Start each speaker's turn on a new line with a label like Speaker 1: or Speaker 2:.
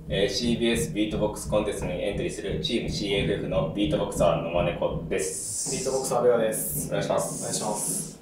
Speaker 1: CBS ビートボックスコンテストにエントリーするチーム cff のビートボクサーのまねこです。
Speaker 2: ビートボクサーBEGAです。
Speaker 1: お願いします。
Speaker 2: お願いします。